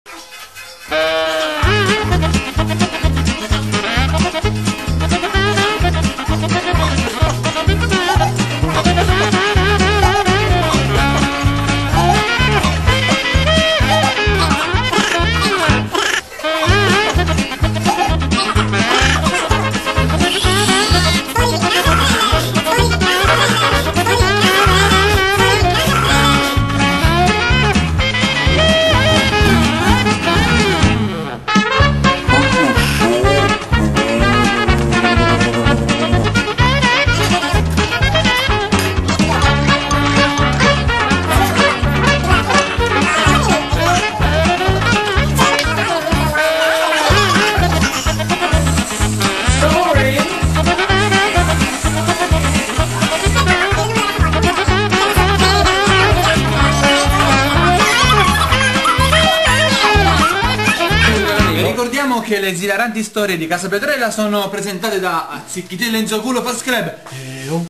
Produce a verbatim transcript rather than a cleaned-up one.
Ricordiamo che le esilaranti storie di Casa Petrella sono presentate da Zicchitello Enzo Culo Fast Club.